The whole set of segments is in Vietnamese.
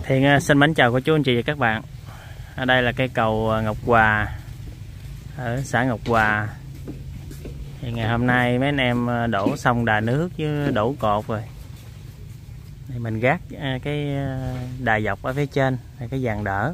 Thiện xin mến chào cô chú anh chị và các bạn. Ở đây là cây cầu Ngọc Hòa ở xã Ngọc Hòa. Thì ngày hôm nay mấy anh em đổ xong đà nước với đổ cột rồi. Thì mình gác cái đà dọc ở phía trên cái dàn đỡ.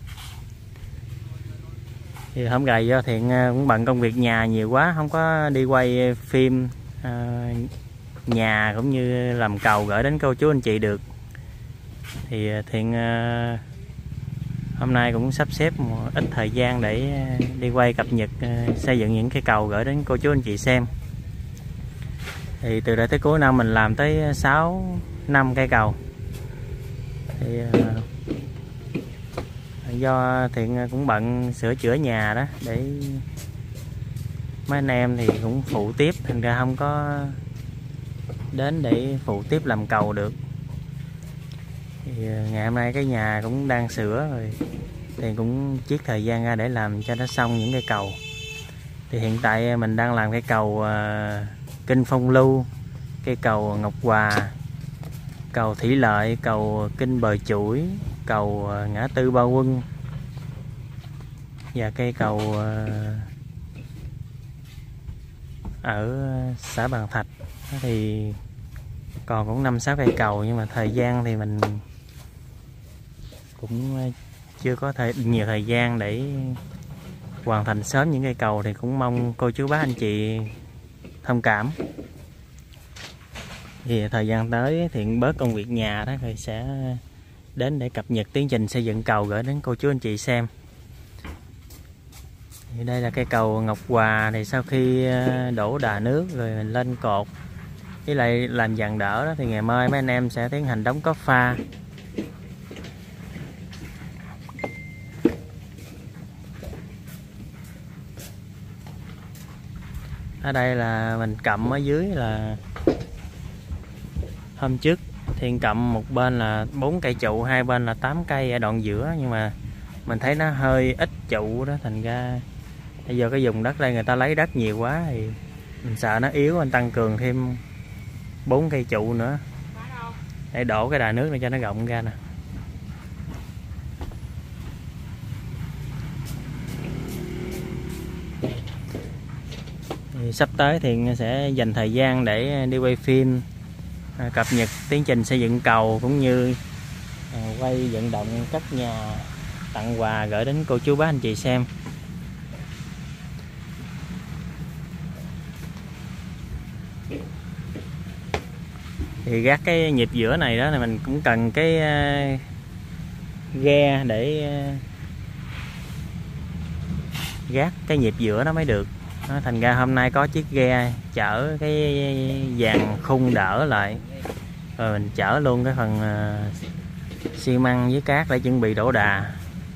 Thì hôm nay do Thiện cũng bận công việc nhà nhiều quá, không có đi quay phim nhà cũng như làm cầu gửi đến cô chú anh chị được. Thì Thiện hôm nay cũng sắp xếp một ít thời gian để đi quay cập nhật xây dựng những cây cầu gửi đến cô chú anh chị xem. Thì từ đây tới cuối năm mình làm tới 6 năm cây cầu. Thì do Thiện cũng bận sửa chữa nhà đó, để mấy anh em thì cũng phụ tiếp, thành ra không có đến để phụ tiếp làm cầu được. Thì ngày hôm nay cái nhà cũng đang sửa rồi, thì cũng chiết thời gian ra để làm cho nó xong những cây cầu. Thì hiện tại mình đang làm cây cầu Kinh Phong Lưu, cây cầu Ngọc Hòa, cầu Thủy Lợi, cầu Kinh Bờ Chuỗi, cầu ngã tư Ba Quân và cây cầu ở xã Bàn Thạch. Thì còn cũng 5-6 cây cầu, nhưng mà thời gian thì mình cũng chưa có nhiều thời gian để hoàn thành sớm những cây cầu. Thì cũng mong cô chú bác anh chị thông cảm. Thì thời gian tới thì bớt công việc nhà đó, thì sẽ đến để cập nhật tiến trình xây dựng cầu gửi đến cô chú anh chị xem. Thì đây là cây cầu Ngọc Hòa. Thì sau khi đổ đà nước rồi mình lên cột với lại làm dàn đỡ đó, thì ngày mai mấy anh em sẽ tiến hành đóng cốt pha. Ở đây là mình cầm ở dưới là hôm trước Thiện cầm một bên là 4 cây trụ, hai bên là 8 cây ở đoạn giữa, nhưng mà mình thấy nó hơi ít trụ đó, thành ra bây giờ cái vùng đất đây người ta lấy đất nhiều quá, thì mình sợ nó yếu, anh tăng cường thêm 4 cây trụ nữa để đổ cái đà nước này cho nó rộng ra nè. Thì sắp tới thì sẽ dành thời gian để đi quay phim cập nhật tiến trình xây dựng cầu, cũng như quay vận động cất nhà, tặng quà gửi đến cô chú bác anh chị xem. Thì gác cái nhịp giữa này đó, là mình cũng cần cái ghe để gác cái nhịp giữa nó mới được. Nó thành ra hôm nay có chiếc ghe chở cái dàn khung đỡ lại, rồi mình chở luôn cái phần xi măng với cát để chuẩn bị đổ đà.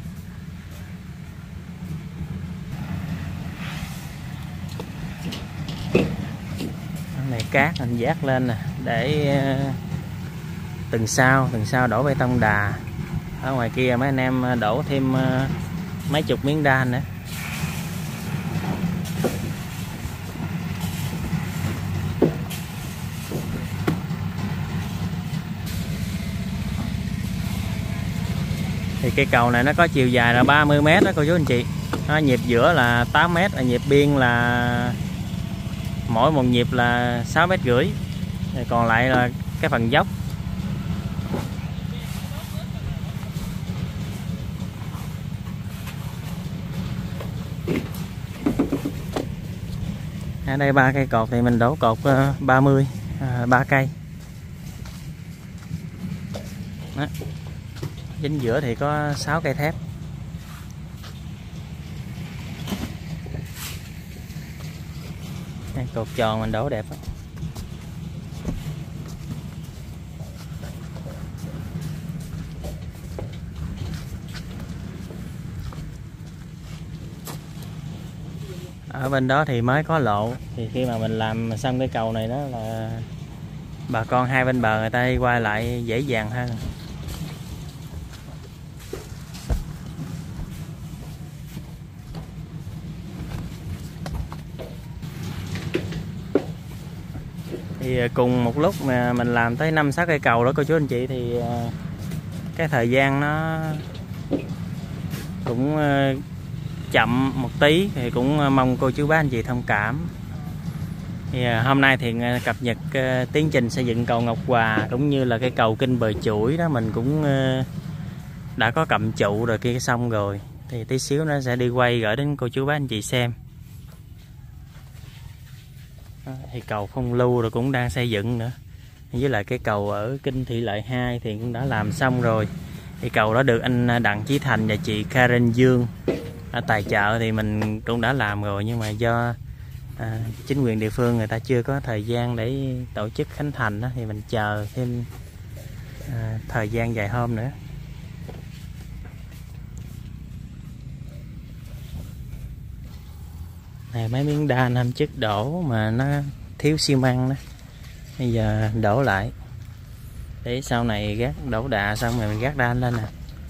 Này cát mình vác lên nè, để từng sau đổ bê tông đà. Ở ngoài kia mấy anh em đổ thêm mấy chục miếng đan nữa. Thì cây cầu này nó có chiều dài là 30 m đó cô chú anh chị. Nhịp giữa là 8 m, nhịp biên là mỗi một nhịp là 6,5 m. Còn lại là cái phần dốc. Ở đây 3 cây cột thì mình đổ cột 30, 3 cây. Đó. Chính giữa thì có 6 cây thép. Đây, cột tròn mình đổ đẹp đó. Ở bên đó thì mới có lộ. Thì khi mà mình làm xong cái cầu này đó là bà con hai bên bờ người ta đi qua lại dễ dàng hơn. Thì cùng một lúc mà mình làm tới 5-6 cây cầu đó cô chú anh chị, thì cái thời gian nó cũng chậm một tí, thì cũng mong cô chú bác anh chị thông cảm. Thì hôm nay thì cập nhật tiến trình xây dựng cầu Ngọc Hòa cũng như là cái cầu Kinh Bờ Chuỗi đó, mình cũng đã có cầm trụ rồi kia xong rồi, thì tí xíu nó sẽ đi quay gửi đến cô chú bác anh chị xem. Thì cầu Phong Lưu rồi cũng đang xây dựng nữa, với lại cái cầu ở Kinh Thị Lợi 2 thì cũng đã làm xong rồi. Thì cầu đó được anh Đặng Chí Thành và chị Karen Dương tài trợ, thì mình cũng đã làm rồi, nhưng mà do chính quyền địa phương người ta chưa có thời gian để tổ chức khánh thành đó, thì mình chờ thêm thời gian vài hôm nữa. Này mấy miếng đan hôm trước đổ mà nó thiếu xi măng đó, bây giờ đổ lại để sau này gác đổ đà xong rồi mình gác đan lên nè.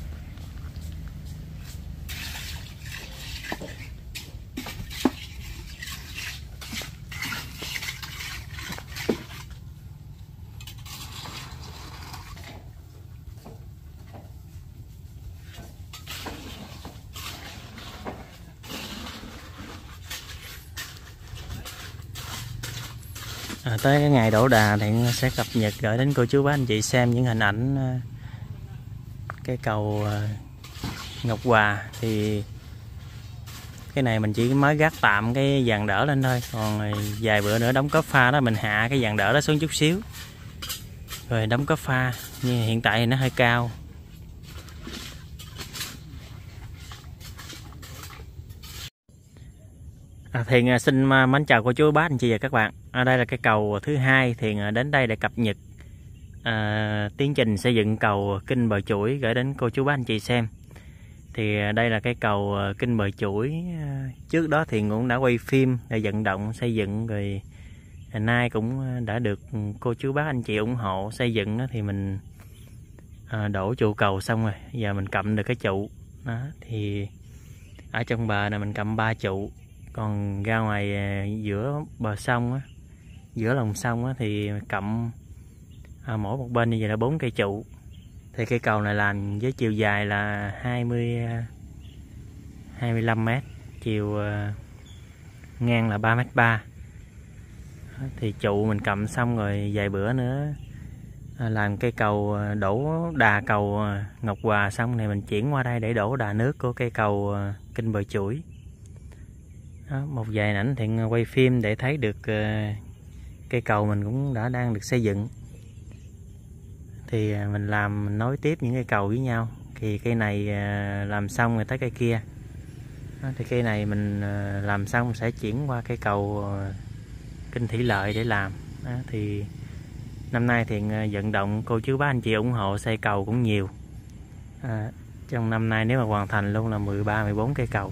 Tới cái ngày đổ đà thì sẽ cập nhật gửi đến cô chú bác anh chị xem những hình ảnh cái cầu Ngọc Hòa. Thì cái này mình chỉ mới gác tạm cái dàn đỡ lên thôi, còn vài bữa nữa đóng cốp pha đó mình hạ cái dàn đỡ đó xuống chút xíu rồi đóng cốp pha, nhưng hiện tại thì nó hơi cao. Thì xin mến chào cô chú bác anh chị và các bạn. Ở đây là cái cầu thứ hai, thì đến đây để cập nhật tiến trình xây dựng cầu Kinh Bờ Chuỗi gửi đến cô chú bác anh chị xem. Thì đây là cái cầu Kinh Bờ Chuỗi, trước đó thì cũng đã quay phim để vận động xây dựng rồi, nay cũng đã được cô chú bác anh chị ủng hộ xây dựng đó, thì mình đổ trụ cầu xong rồi, giờ mình cầm được cái trụ đó. Thì ở trong bờ này mình cầm 3 trụ, còn ra ngoài giữa bờ sông á, giữa lòng sông á, thì cầm mỗi một bên như vậy là 4 cây trụ. Thì cây cầu này làm với chiều dài là 25 m, chiều ngang là 3,3 m. Thì trụ mình cầm xong rồi vài bữa nữa làm cây cầu đổ đà cầu Ngọc Hòa xong này, mình chuyển qua đây để đổ đà nước của cây cầu Kinh Bờ Chuỗi. Đó, một vài ảnh thì quay phim để thấy được cây cầu mình cũng đang được xây dựng. Thì mình mình nối tiếp những cây cầu với nhau, thì cây này làm xong rồi tới cây kia. Đó, thì cây này mình làm xong sẽ chuyển qua cây cầu Kinh Thị Lợi để làm. Đó, thì năm nay thì vận động cô chú bác anh chị ủng hộ xây cầu cũng nhiều. Trong năm nay nếu mà hoàn thành luôn là 13-14 cây cầu.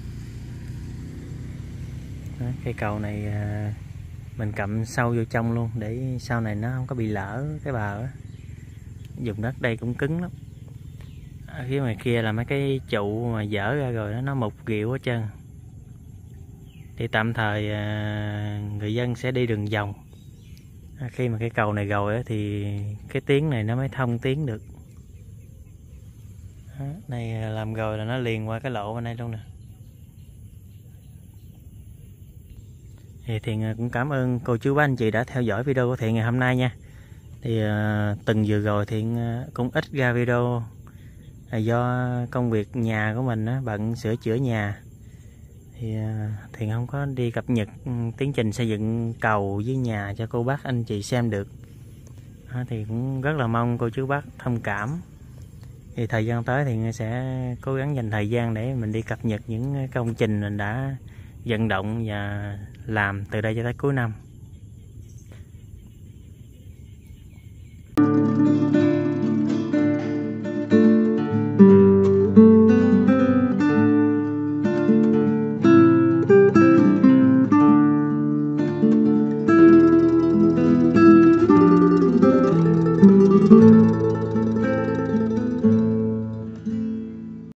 Đó, cây cầu này mình cầm sâu vô trong luôn để sau này nó không có bị lỡ cái bờ đó. Dùng đất đây cũng cứng lắm. Ở phía ngoài kia là mấy cái trụ mà dỡ ra rồi nó mục gịu hết trơn. Thì tạm thời người dân sẽ đi đường vòng. Khi mà cái cầu này rồi thì cái tuyến này nó mới thông tuyến được. Đó, này làm rồi là nó liền qua cái lộ bên đây luôn nè. Thì Thiện cũng cảm ơn cô chú bác anh chị đã theo dõi video của Thiện ngày hôm nay nha. Thì tuần vừa rồi Thiện cũng ít ra video là do công việc nhà của mình bận sửa chữa nhà, thì Thiện không có đi cập nhật tiến trình xây dựng cầu với nhà cho cô bác anh chị xem được. Thì cũng rất là mong cô chú bác thông cảm. Thì thời gian tới thì sẽ cố gắng dành thời gian để mình đi cập nhật những công trình mình đã vận động và làm từ đây cho tới cuối năm.